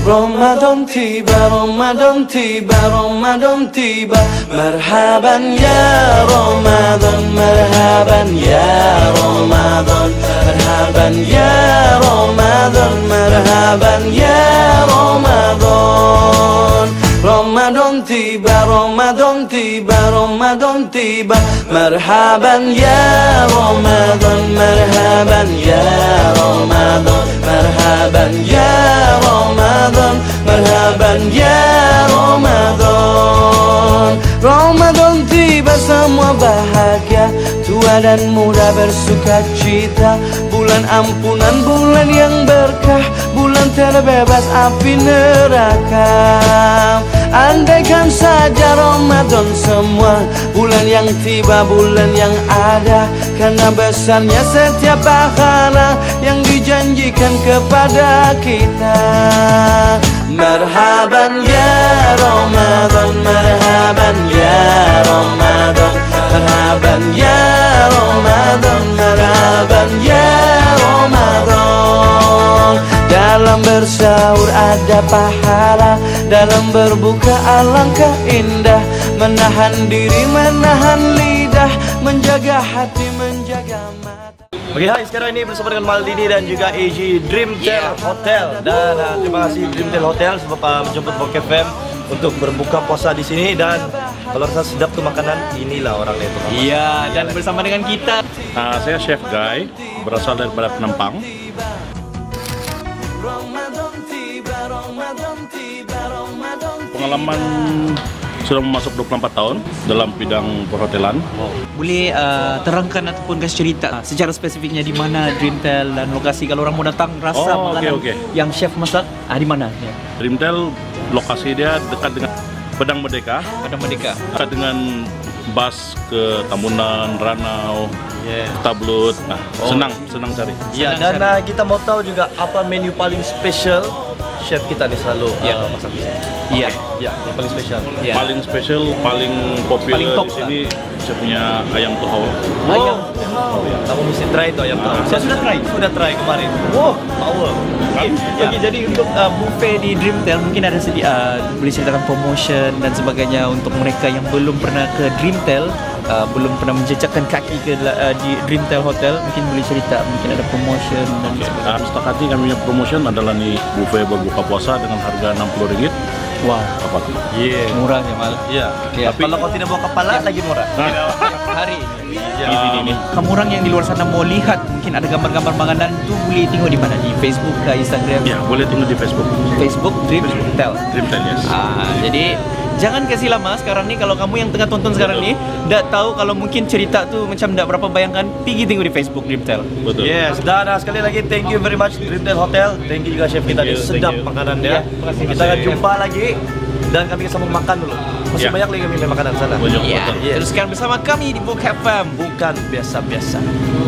Ramadan tiba, Ramadan tiba, Ramadan tiba. Marhaban ya Ramadan, marhaban ya Ramadan, marhaban ya Ramadan, marhaban ya Ramadan. Ramadan tiba, Ramadan tiba, Ramadan tiba. Marhaban ya Ramadan, marhaban ya Ramadan, marhaban ya Ramadan, marhaban ya Ramadan. Ramadan tiba, semua bahagia, tua dan muda bersuka cita. Bulan ampunan, bulan yang berkah, bulan terbebas api neraka. Andaikan saja Ramadan semua, bulan yang tiba, bulan yang ada. Karena besarnya setiap pahala yang dijanjikan kepada kita. Marhaban ya Ramadan, marhaban ya Ramadan, marhaban ya Ramadan, marhaban ya Ramadan. Dalam bersahur ada pahala, dalam berbuka alangkah indah. Menahan diri, menahan lidah, menjaga hati, menjaga mata. Oke, hai, sekarang ini bersama dengan Maldini dan juga AG Dreamtail Hotel. Dan terima kasih Dreamtail Hotel sebab menjemput Bok FM untuk berbuka puasa di sini. Dan kalau rasa sedap tuh makanan, inilah orangnya itu. Iya, dan bersama dengan kita saya Chef Guy, berasal daripada Penampang. Pengalaman sudah masuk 24 tahun dalam bidang perhotelan. boleh terangkan ataupun kasih cerita secara spesifiknya di mana Dreamtail dan lokasi kalau orang mau datang rasa makanan yang chef masak di mana? Ya. Dreamtail lokasi dia dekat dengan Padang Merdeka. Padang Merdeka. Dekat dengan bus ke Tambunan, Ranau, Tablut. Nah, senang cari. Ya, dan kita mau tahu juga apa menu paling spesial chef kita nih selalu masak di sini. Iya. Ya, yang paling spesial. Ya. Paling spesial, paling populer Paling top di sini saya punya ayam tuhau. Ayam. Kamu mesti try itu ayam tuhau. Saya sudah try kemarin. Wow, power. Oke, jadi untuk buffet di Dreamtail mungkin ada boleh ceritakan promotion dan sebagainya untuk mereka yang belum pernah ke Dreamtail, belum pernah menjejakkan kaki ke di Dreamtail Hotel, mungkin boleh cerita mungkin ada promotion dan sebagainya. Stok hati kami punya promotion adalah nih buffet berbuka puasa dengan harga RM60. Wow, Apa tuh? murah ya Mal. Iya. Tapi Kalau kau tidak bawa kepala lagi murah. Hari ini. kamu orang yang di luar sana mau lihat mungkin ada gambar-gambar makanan tu boleh tengok di mana, di Facebook ke Instagram? Ya, boleh tengok di Facebook. Facebook Dreamtail. Dreamtail, yes. Jadi jangan kasih lama sekarang nih, kalau kamu yang tengah tonton sekarang nih tak tahu kalau mungkin cerita tu macam tak berapa bayangkan, pergi tengok di Facebook Dreamtail. Betul. Yes, dan sekali lagi thank you very much Dreamtail Hotel. Thank you juga chef kita, sedap makanan dia. Kita akan jumpa lagi dan kami sambung makan dulu. Masih banyak lagi kami main makanan sana. Banyak, Ya, betul. teruskan bersama kami di Bok FM. Bukan biasa-biasa.